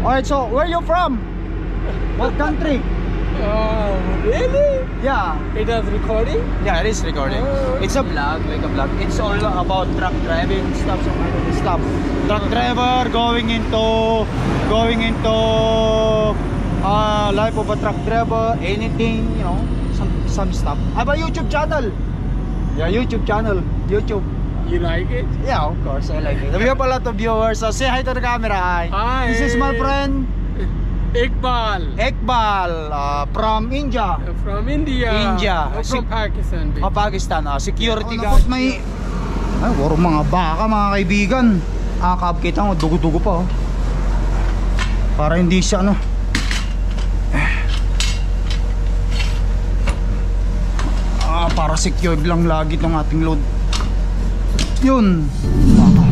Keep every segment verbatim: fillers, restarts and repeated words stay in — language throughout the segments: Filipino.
Alright, so where you from? What country? Oh, really? Yeah. It is recording? Yeah, it is recording. Oh, It's a vlog, like a vlog. It's all about truck driving stuff, some kind of stuff. Truck driver going into going into uh, life of a truck driver, anything, you know, some some stuff. I have a YouTube channel. Yeah, YouTube channel. YouTube. You like it? Yeah, of course, I like it. We have a lot of viewers. So say hi to the camera. Hi. Hi. This is my friend Iqbal. Iqbal uh, from India. From India. India. No, from Pakistan. Oh, Pakistan. Oh, security guard. May ay, waro mga baka, mga kaibigan. Akab kita mo, dugo-dugo pa oh. Para hindi siya ano. Ah, para secured lang lagi tong ating load. Yun. Baka.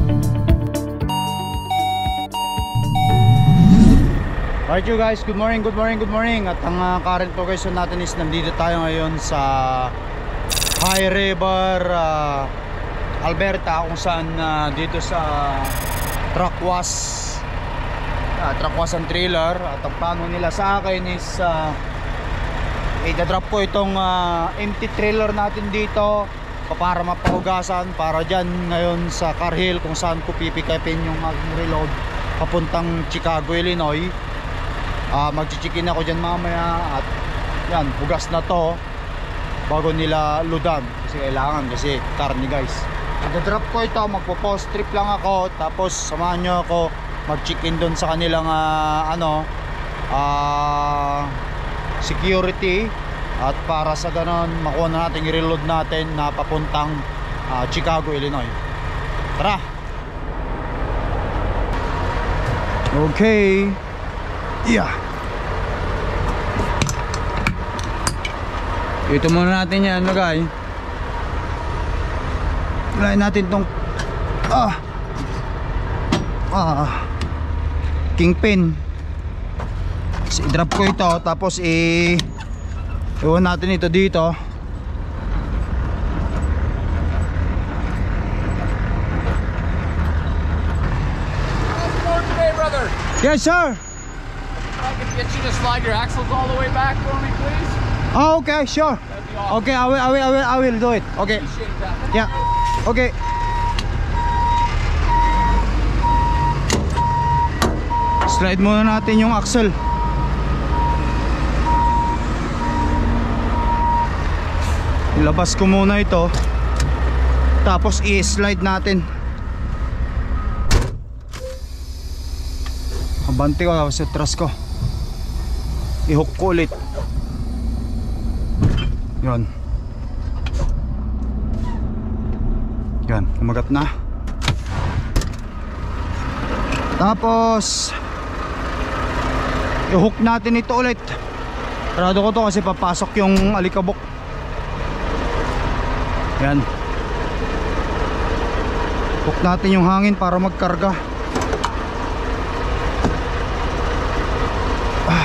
Alright you guys, good morning, good morning, good morning. At ang uh, current location natin is nandito tayo ngayon sa High River, uh, Alberta, kung saan uh, dito sa truck wash, uh, truck wash and trailer. At ang plano nila sa akin is uh, i-drop ko itong uh, empty trailer natin dito para mapahugasan para dyan ngayon sa Car Hill, kung saan ko pipikapin yung aking reload papuntang Chicago, Illinois. Uh, magchichikin ako dyan mamaya at yan, hugas na to bago nila ludan kasi kailangan, kasi karni guys. Nag-drop ko ito, magpo-post trip lang ako, tapos samahan nyo ako mag-check-in doon sa kanilang uh, ano uh, security, at para sa ganon makuha na natin i-reload natin na papuntang uh, Chicago, Illinois. Tara! Okay. Yeah. Ito muna natin yan, no guys. Ilayin natin tong ah ah kingpin. So, i-drop ko ito, tapos i iwan natin ito dito. Today, brother. Yes sir. I can get you to slide your axles all the way back for me, please. Oh, okay, sure. Awesome. Okay, I will, I will, I will, I will do it. Okay. Appreciate that. Yeah. Okay. Slide muna natin yung axle. Ilabas ko muna ito, tapos i-slide natin. Abante ko, tapos i-truss ko. I-hook ko ulit. Yan. Yan, kumagat na. Tapos i-hook natin ito ulit. Sarado ko to kasi papasok yung alikabok. Yan. Hook natin yung hangin para magkarga. Ah.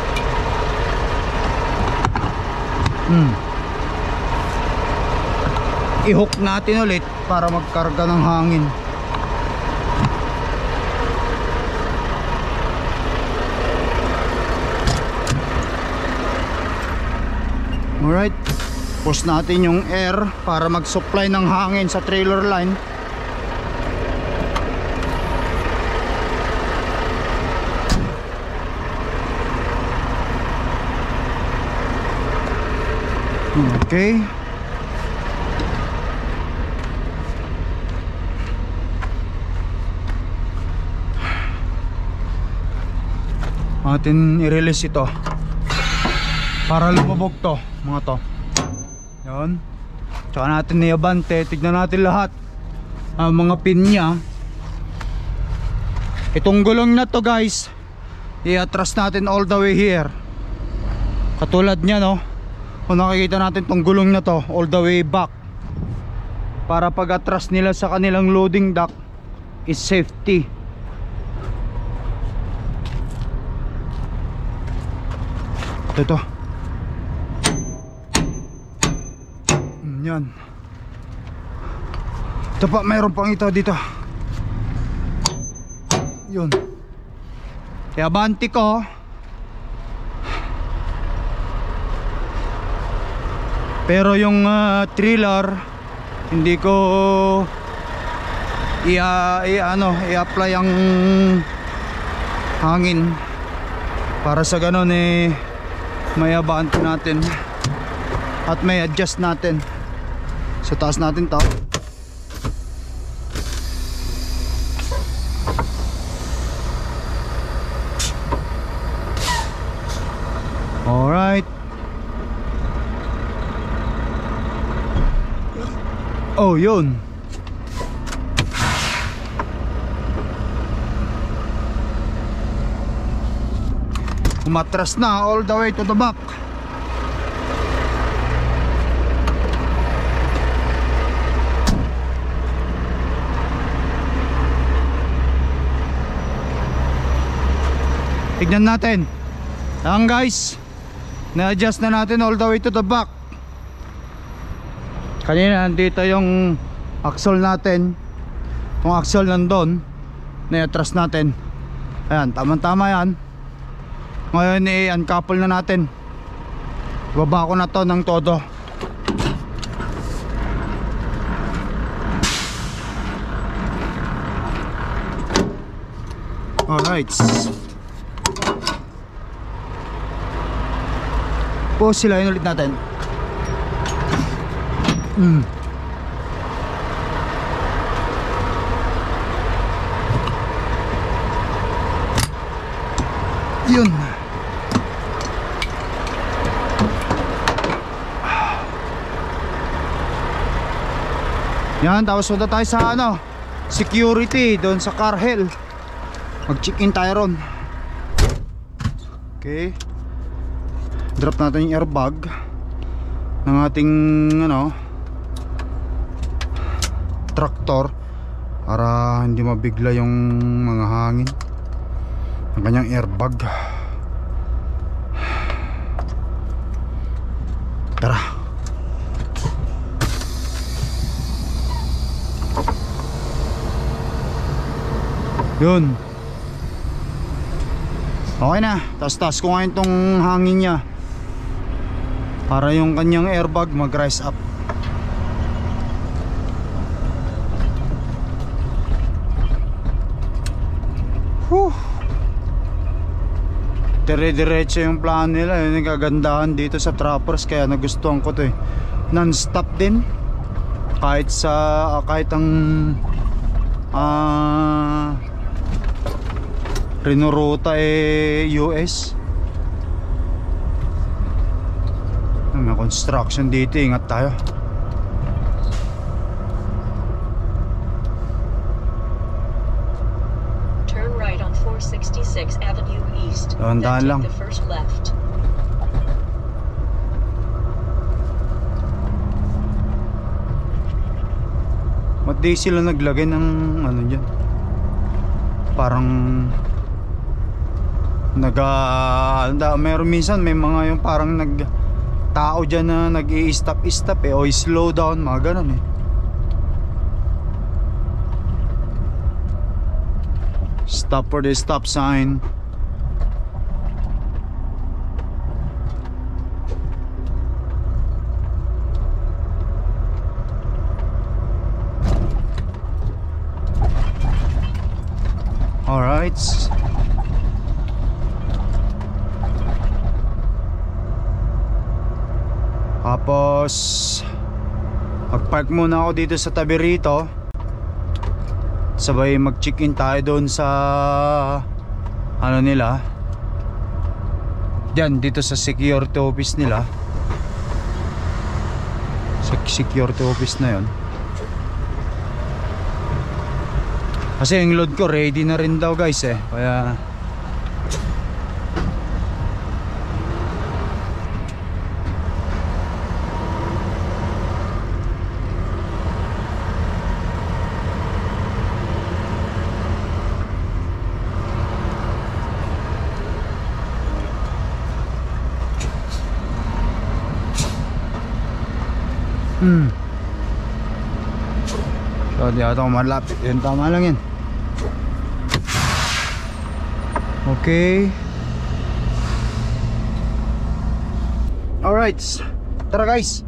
Hmm. I-hook natin ulit para magkarga ng hangin. Alright, push natin yung air para mag-supply ng hangin sa trailer line. Okay. Atin i-release ito para lumabog to, mga to. Yan. Tsaka natin niabante. Tignan natin lahat ang mga pin niya. Itong gulong na to guys, i-atras natin all the way here. Katulad nya no, kung nakikita natin tong gulong na to all the way back, para pag atras nila sa kanilang loading dock is safety. Ito. Yan. Ito pa, mayroon pang ito dito. Yun. Iabanti ko. Pero yung uh, trailer hindi ko i, uh, i ano i-apply ang hangin para sa ganun eh may abanti natin at may adjust natin sa taas natin to. Alright. Oh, yun. Umatras na all the way to the back. Tignan natin. Ayan guys, na-adjust na natin all the way to the back. Kanina nandito yung axle natin. Yung axle nandun, na-atras natin. Ayan, tama-tama yan. Ngayon i-uncouple na natin. Baba ko na to ng todo. Alright. Pause sila yun ulit natin. Hmm. Yun. Yan, tapos punta tayo sa ano, security doon sa Carhell. Mag-check-in tayo ron. Okay. Drop natin yung airbag ng ating ano traktor para hindi mabigla yung mga hangin ng kanyang airbag. Tara. Yun. Okay na. Taas-taas ko ngayon tong hangin niya para yung kanyang airbag mag-rise up. Whew. Dire-diretso yung plano nila. Yun yung kagandahan dito sa Trappers. Kaya nagustuhan ko to eh. Non-stop din. Kahit sa kahit ang ah uh, Rinuruta eh U S. May construction dito, ingat tayo. Turn right on four sixty-six Avenue East. Dahan-dahan lang. Then take the first left. Ba't di sila naglagay ng ano dyan? Parang naga uh, meron minsan may mga yung parang nag tao dyan na nag-i-stop stop eh o slow down, mga ganun eh. Stop for the stop sign. Alright. Tapos mag-park muna ako dito sa tabi rito. Sabay mag-check-in tayo doon sa ano nila, diyan dito sa security office nila. Sa security office na yon. Kasi yung load ko ready na rin daw guys eh. Kaya Hmm. So di ata ako malapit. Yun, tama lang yan. Okay. Alright. Tara guys.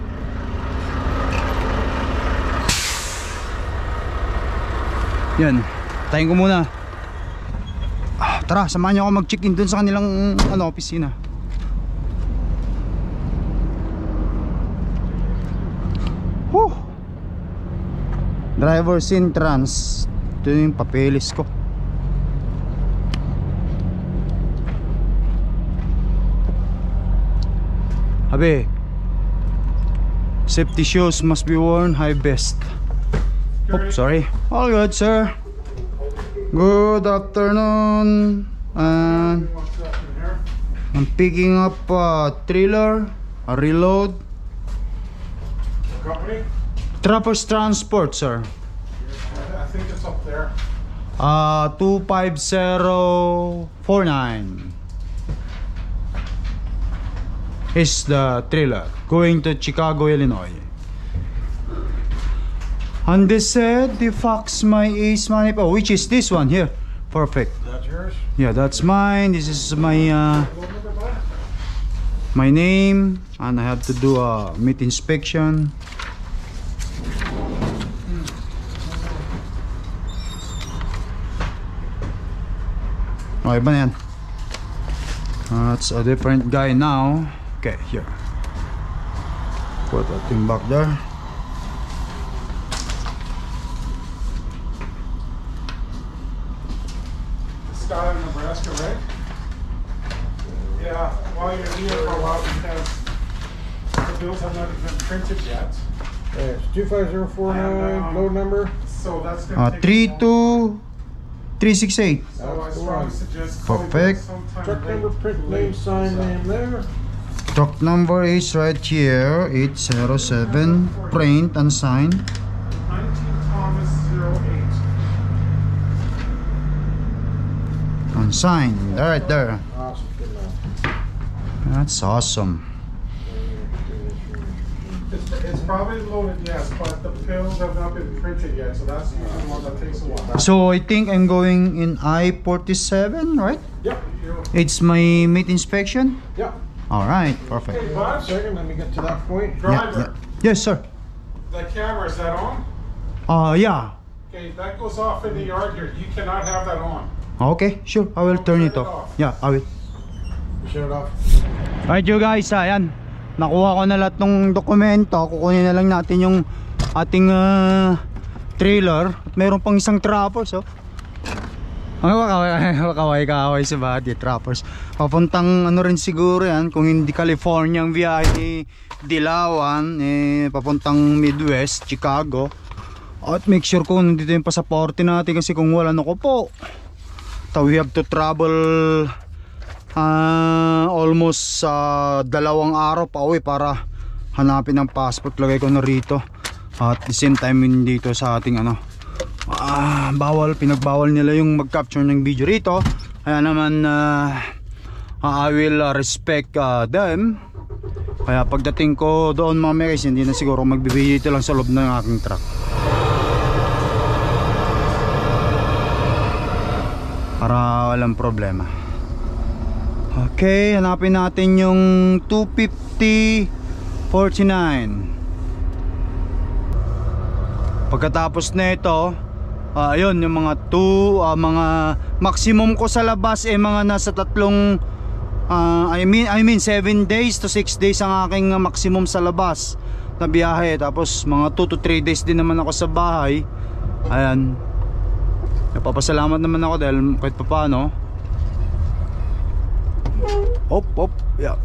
Yan. Tayin ko muna. Ah, tara, samahan niyo ako mag-check-in dun sa kanilang ano, opisina. Whew. Driver's entrance. Ito yung papeles ko. Habe, safety shoes must be worn high vest. Oh, sorry. All good, sir. Good afternoon. And I'm picking up a trailer, a reload. Company? Trappers Transport, sir. I think it's up there. Uh, two five zero four nine is the trailer going to Chicago, Illinois. And they said they fax my Ace Money. Oh, which is this one here? Perfect. That's yours? Yeah, that's mine. This is my uh, my name, and I have to do a meat inspection. Okay ba na yan? That's a different guy now. Okay, here. Put that thing back there. This guy in Nebraska, right? Yeah, while you're here for a while because the bills have not been printed yet. Yeah, it's two five zero four nine, And, um, load number. So that's Uh, gonna take three a while. two three six eight. So I That's the strongly one. suggest calling Perfect. them sometime Truck late- number, print name, late sign this name there. Truck number is right here, eight zero seven. Print and sign. nineteen Thomas zero eight. And sign. Right there. Awesome, good enough. That's awesome. It's, it's probably loaded, yes, but the bills have not been printed yet, so that's usually the one that takes a while. So I think I'm going in I forty-seven, right? Yep. you- It's my meat inspection. Yeah. All right, perfect. Hey, One Bud, second, let me get to that point. Yeah, driver, yeah. Yes, sir. the camera, is that on? Uh, yeah. Okay, that goes off in the yard here. You cannot have that on. Okay, sure. I will turn it off. Yeah, I will. Shut it off. Alright you guys, ayan. Nakuha ko na lahat ng dokumento. Kukunin na lang natin yung ating uh, trailer. At meron pang isang trappers, oh. Ay, wakaway kaway sa body, trappers. Papuntang ano rin siguro yan, kung hindi California ang biyahe ni Dilawan, eh, papuntang Midwest, Chicago. At make sure ko nandito yung pasaporte natin kasi kung wala, nako po. So we have to travel uh, almost uh, dalawang araw pa uwi para hanapin ang passport. Lagay ko na rito. At the same time dito sa ating ano, ah, bawal, pinagbawal nila yung mag-capture ng video rito. Kaya naman uh, I will uh, respect uh, them. Kaya pagdating ko doon mamaya guys, hindi na siguro magbibideo dito lang sa loob ng aking truck para walang problema. Okay, hanapin natin yung two fifty forty-nine. Pagkatapos na ito, uh, ayun, yung mga two, uh, mga maximum ko sa labas eh mga nasa tatlong uh, I mean I mean seven days to six days ang aking uh, maximum sa labas na biyahe. Tapos mga two to three days din naman ako sa bahay. Ayan. Napapasalamat naman ako dahil kahit pa paano. Op, op, yeah.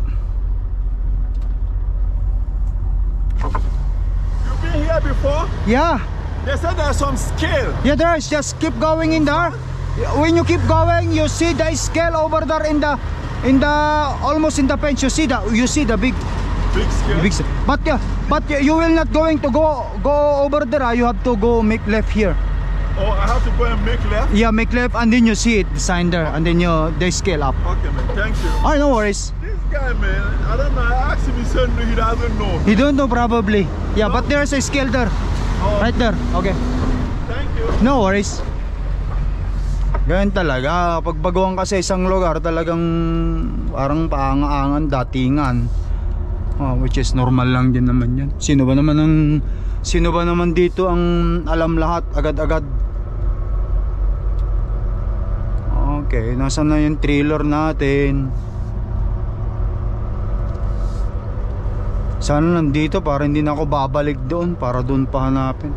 You've been here before? Yeah. They said there's some scale. Yeah, there is. Just keep going in there. When you keep going, you see the scale over there in the, in the almost in the fence. You see the, you see the big, Big scale. big. But yeah, but you will not going to go go over there. You have to go make left here. Oh, I have to go and make left? Yeah, make left, and then you see it, the sign there, and then you they scale up. Okay, man. Thank you. Oh, no worries. This guy, man, I don't know. I asked him, he said no, he doesn't know. You don't know probably. Yeah, but there's a scale there, Oh, right there. Okay, thank you. no worries. Ganyan talaga, pag baguhan ka sa isang lugar, talagang parang paangan-angan, datingan. Oh, which is normal lang din naman yan. Sino ba naman ang Sino ba naman dito ang alam lahat agad-agad? Okay, nasa na yung trailer natin? Sana nandito para hindi na ako babalik doon, para doon pa hanapin.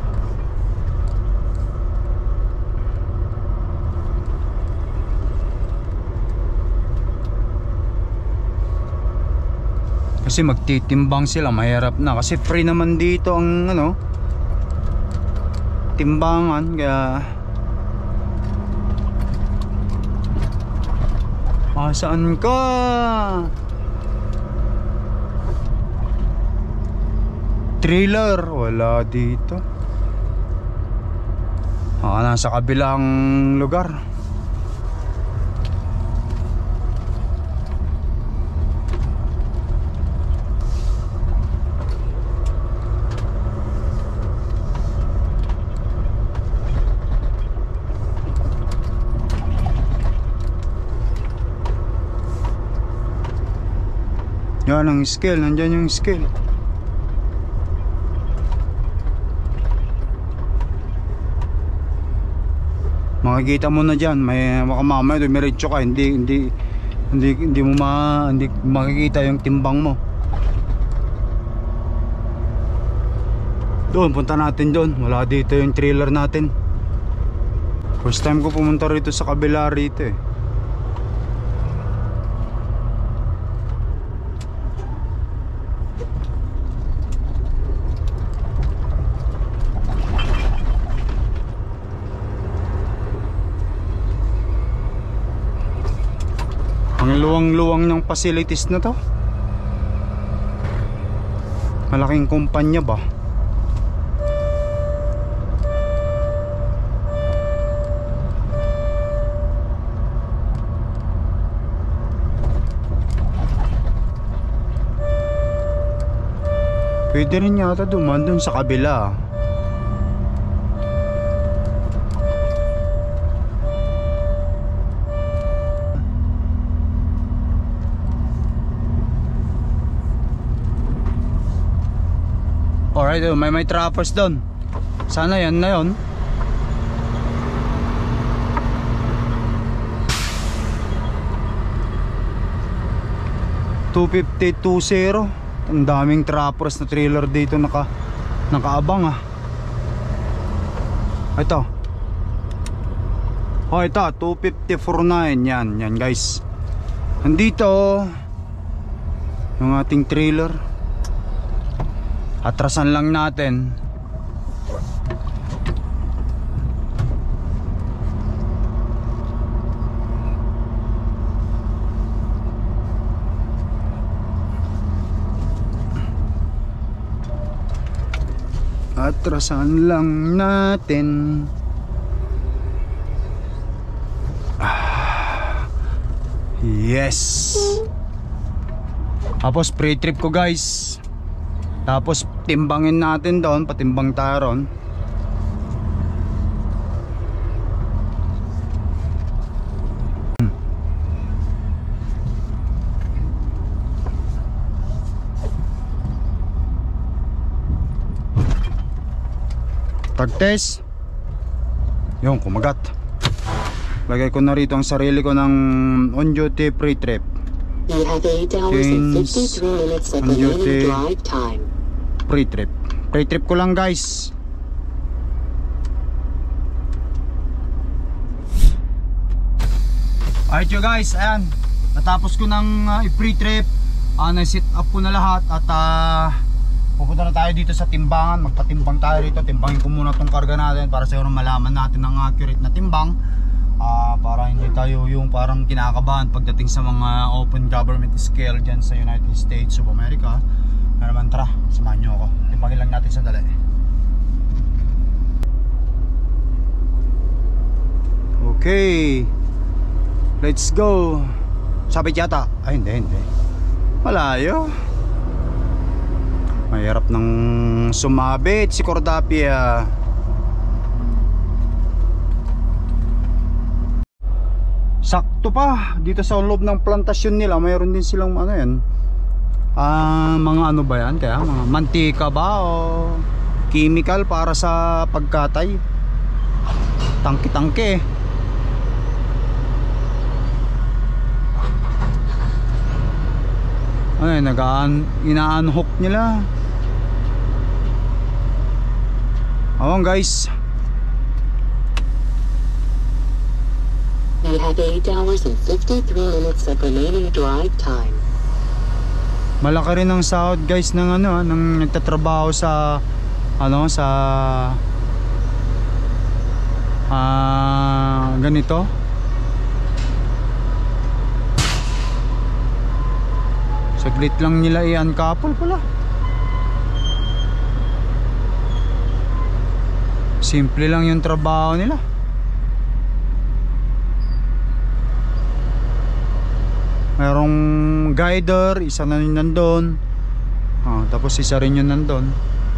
Kasi magtitimbang sila, mahirap na. Kasi free naman dito ang ano, timbangan. Kaya ah, saan ka? Trailer, wala dito. Ah, nasa kabilang lugar. Yan ang scale, nandyan yung scale. Makikita mo na dyan, may makamamay, dumiretso ka, hindi, hindi, hindi, hindi mo ma, hindi makikita yung timbang mo. Doon, punta natin doon, wala dito yung trailer natin. First time ko pumunta rito sa kabila rito eh. Ang luwang-luwang ng facilities na to. Malaking kumpanya ba? Pwede rin yata dumaan dun sa kabila. Alright, may may trappers doon. Sana yan na yun. two fifty, two zero. Ang daming trappers na trailer dito naka, nakaabang ah. Ito. Oh, ito two fifty, forty-nine. Yan, yan guys. Nandito yung ating trailer. Atrasan lang natin. Atrasan lang natin. Ah, yes. Tapos pre-trip ko guys. Tapos timbangin natin doon, patimbang tayo ron. Tag-test. Yung kumagat. Lagay ko na rito ang sarili ko ng on-duty pre-trip. You have eight hours and fifty-three minutes of remaining drive time. Pre-trip. Pre-trip ko lang guys. Alright you guys, ayan. Natapos ko ng uh, i-pre-trip. uh, Na-sit up ko na lahat. At uh, pupunta na tayo dito sa timbangan. Magpatimbang tayo rito. Timbangin ko muna tong karga natin para siguro malaman natin ang accurate na timbang. Uh, para hindi tayo yung parang kinakabahan pagdating sa mga open government scale dyan sa United States of America. Kaya naman tara, samahan nyo ako. Timbangin lang natin sandali. Okay, let's go. Sabit yata. Ay hindi, hindi. Malayo. Mahirap ng sumabit si Cordapia. sakto pa dito sa loob ng plantasyon nila. Mayroon din silang ano yan, ah, mga ano ba yan, kaya mga mantika ba o chemical para sa pagkatay, tangke-tangke. Ay, nagaan ina-unhook nila. Awang guys, You have eight hours and fifty-three minutes of remaining drive time. malaki rin ang sahod guys ng ano, ng nagtatrabaho sa ano, sa ah, ganito. Saglit lang nila i-uncouple pala. Simple lang yung trabaho nila. Merong guider, isa na rin nandun. Ah, tapos isa rin yun nandun.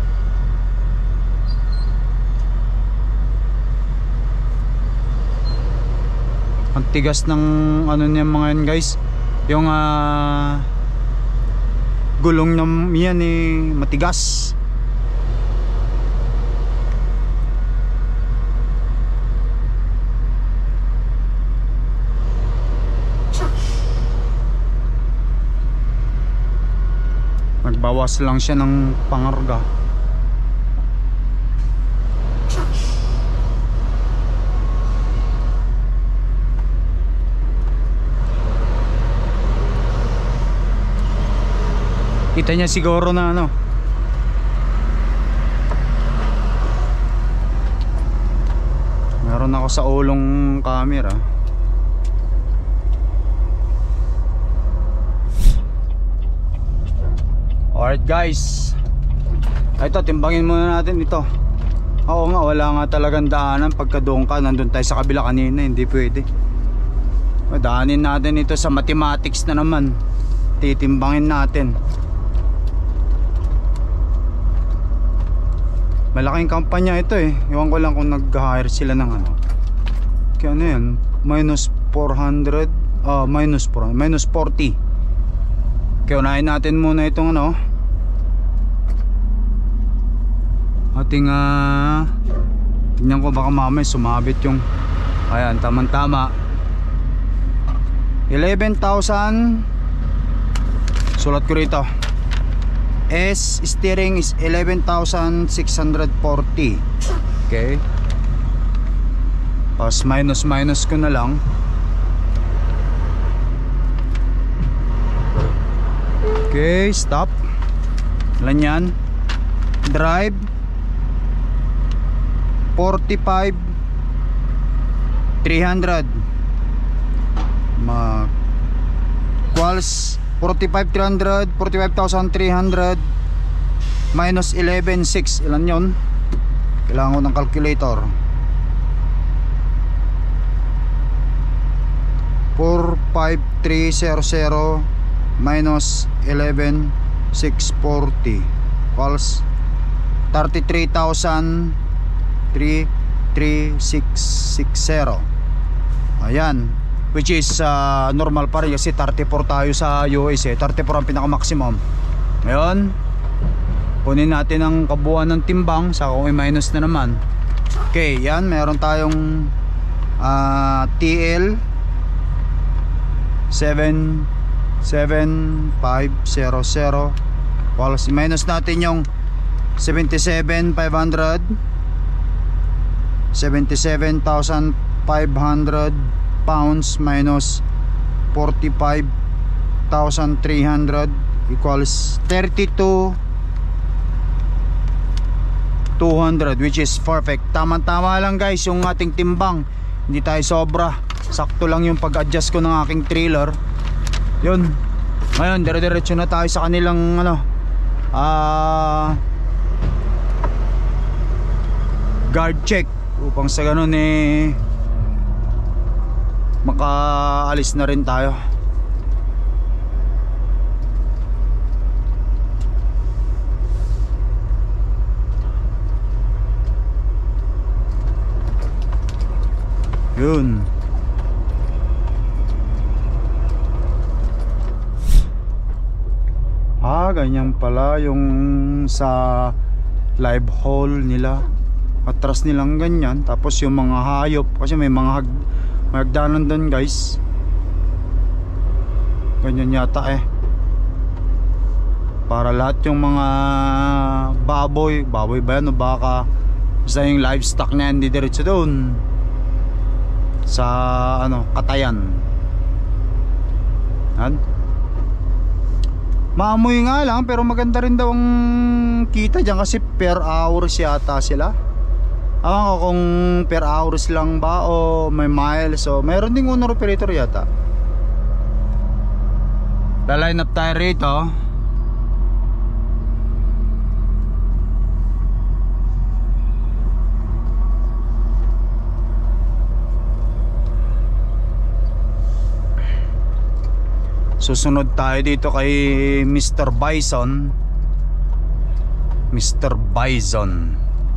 Ang tigas ng ano niya mga yan guys. Yung ah, gulong ng yan eh, matigas. Nagbawas lang siya ng pangarga. Kita niya siguro na ano, meron ako sa ulong camera. Alright guys, ito timbangin muna natin ito. Oo nga, wala nga talagang daanan. Pagka doon ka, nandun tayo sa kabila kanina, hindi pwede. Daanin natin ito sa mathematics na naman. Titimbangin natin. Malaking kampanya ito eh. Iwan ko lang kung nag-hire sila ng ano. Kaya ano yan, minus four hundred, ah, minus four, minus forty. Kaya unahin natin muna itong ano, ating uh, tingnan ko baka mamaya sumabit yung, ayan, tamang tama, eleven thousand. Sulat ko rito, S steering is eleven thousand six hundred forty. Okay, pas minus minus ko na lang. Okay, stop. Ilan yan? Drive forty-five three hundred. Mag equals forty-five three hundred, forty-five thousand three hundred minus eleven six. Ilan yon? Kailangan ko ng calculator. Four five three zero zero minus eleven six forty equals thirty-three thousand three three six six zero. Ayan, which is uh, normal pa rin kasi thirty-four tayo sa U S eh. thirty-four ang pinaka maximum. Ngayon, kunin natin ang kabuuan ng timbang sa kung i-minus na naman. Okay, yan, meron tayong uh, T L seven seven five zero zero. Equals, minus natin yung seventy-seven five hundred, seventy-seven thousand five hundred pounds minus forty-five thousand three hundred equals thirty-two two hundred, which is perfect. Tama-tama lang guys yung ating timbang. Hindi tayo sobra. Sakto lang yung pag-adjust ko ng aking trailer. Yun. Ngayon, dire-diretso na tayo sa kanilang ano, ah, guard check, upang sa ganun eh makaalis na rin tayo. Yun. Ah, ganyan pala yung sa live hall nila. Atras nilang ganyan. Tapos yung mga hayop, kasi may mga hag, may hagdanan doon guys. Ganyan yata eh. Para lahat yung mga baboy, baboy ba yan o baka, basta yung livestock na yan, di diretso doon sa ano, Katayan. Yan. Maamoy nga lang, pero maganda rin daw ang kita dyan kasi per hours yata sila. Awan ko kung per hours lang ba o may miles, so mayroon ding owner operator yata. Laline up tayo rito. Susunod tayo dito kay Mister Bison. Mister Bison.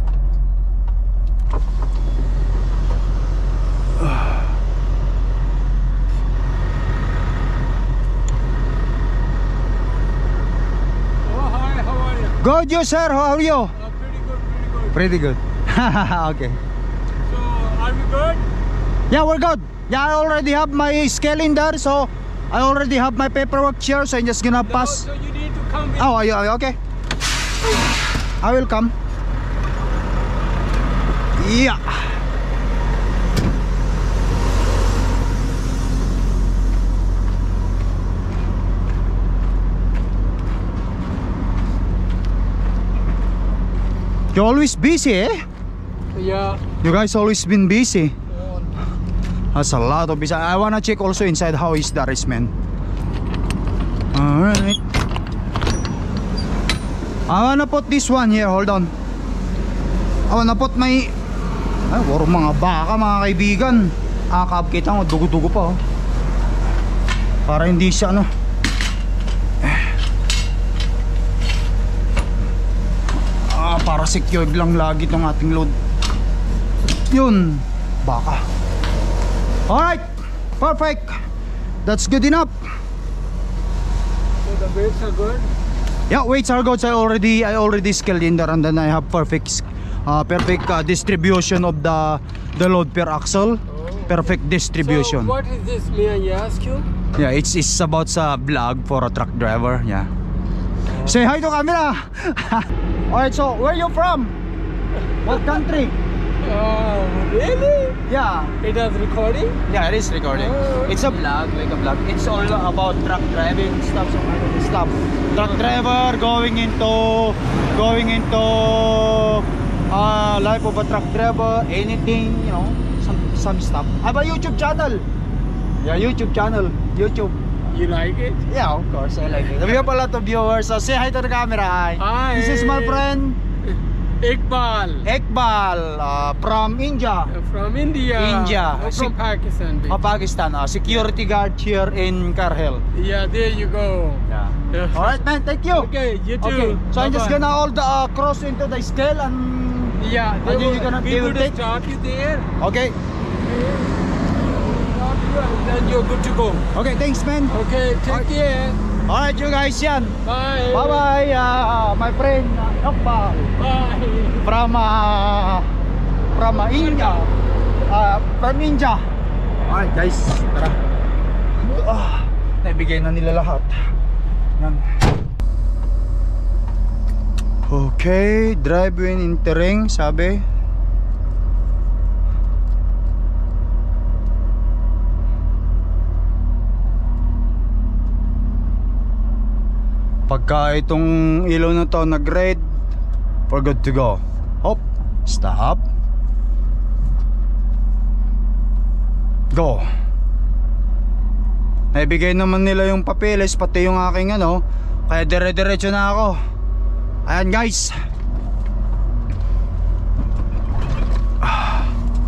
Oh, hi, how are you? Good, you sir, how are you? Uh, pretty good, pretty good. Pretty good. Okay. So, are we good? Yeah, we're good. Yeah, I already have my scale in there, so I already have my paperwork here, so I'm just gonna pass. No, so you need to come in. Oh, are you, are you okay? I will come. Yeah. You always busy, eh? Yeah. You guys always been busy. That's a lot of busy. I wanna check also inside how is the rest, man. Alright. I wanna put this one here, hold on. I wanna put my... Ay, waro mga baka mga kaibigan. Akap kita mo, dugo-dugo pa oh. Para hindi siya ano. Ah, para secured lang lagi tong ating load. Yun, baka. Alright, perfect. That's good enough. So the weights are good? Yeah, weights are good. I already I already scaled in there, and then I have perfect uh, perfect uh, distribution of the the load per axle. Perfect distribution. So what is this, may I ask you? Yeah, it's it's about sa vlog for a truck driver. Yeah. Say hi to camera. Alright, so where you from? What country? Oh, really? Yeah. It is recording? Yeah, it is recording. Oh, It's a vlog, like a vlog. It's all about truck driving stuff, some other stuff. Truck driver going into going into uh, life of a truck driver, anything, you know, some some stuff. I have a YouTube channel. Yeah, YouTube channel. YouTube. You like it? Yeah, of course, I like it. We have a lot of viewers. So say hi to the camera. Hi. Hi. This is my friend Iqbal. Iqbal uh, from India. Uh, From India. India. Oh, Si- from Pakistan. Oh, Pakistan. Uh, security guard here in Karhel. Yeah, there you go. Yeah. Alright, man. Thank you. Okay, you too. Okay. So I'm just Bye-bye. gonna hold the uh, cross into the scale and Yeah, they And then will, you're gonna- we they will will take- start you there. okay. Start you and then you're good to go. Okay, thanks, man. Okay, take care. Alright, you guys, yan. Bye. Bye bye, uh, my friend uh, Iqbal Bye. from uh, from uh, India. Uh, from India. Alright, guys, tara. Ah, naibigay na nila lahat. Yan. Okay, drive when entering, sabi. Pagka itong ilaw na to nag-red, we're good to go. Hop, stop, go. Naibigay naman nila yung papeles, pati yung aking ano, kaya dire-diretso na ako. Ayan guys. Ah.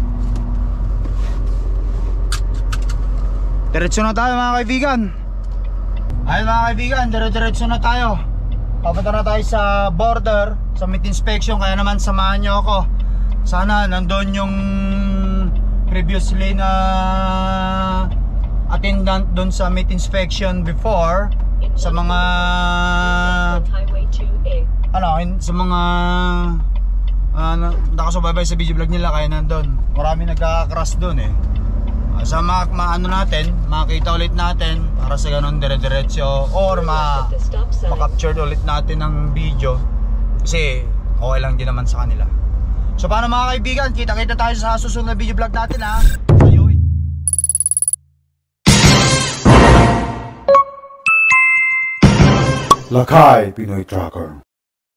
Diretso na tayo mga kaibigan. Ayun mga kaibigan, dire-diretso na tayo. Papunta na tayo sa border, sa meat inspection. Kaya naman samahan nyo ako. Sana nandun yung previously na attendant doon sa meat inspection before In sa mga one Highway two A. ano, in- sa mga uh, nakasubaybay sa video vlog nila kaya nandun. Marami nagkaka-crash doon eh. Uh, sa mga maano natin, makita ulit natin para sa ganun dire-diretso or ma At the stop sign. ma-capture ulit natin ng video kasi okay lang din naman sa kanila. So paano mga kaibigan, kita-kita tayo sa susunod na video vlog natin ha. Sa U A E. Lakay Pinoy Tracker.